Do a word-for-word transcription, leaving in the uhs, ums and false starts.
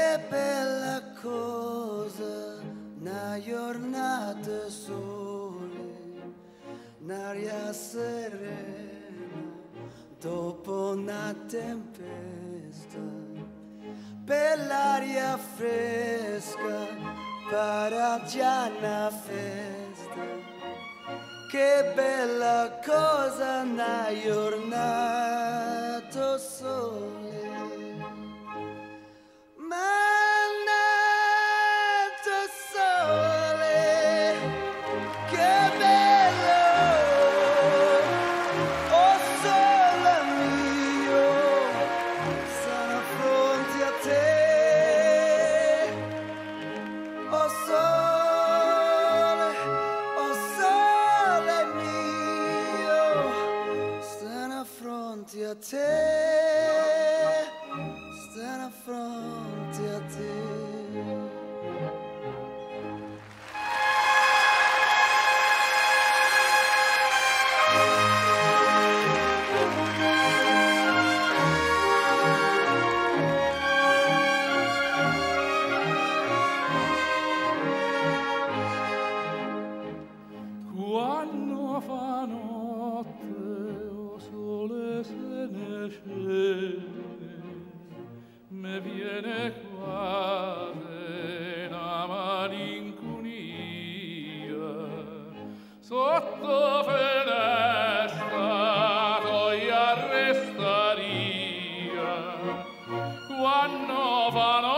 Che bella cosa, una giornata sole, un'aria serena dopo una tempesta, per l'aria fresca, para già una festa. Che bella cosa, una giornata sole. Mannato sole, che bello, oh sole mio, sono fronte a te, oh sole, oh sole mio, sono fronte a te, sono fronte a te. Quando fa notte, o sole se ne scende, me viene quasi una malinconia. Sotto finestra toi arrestaria, quando fa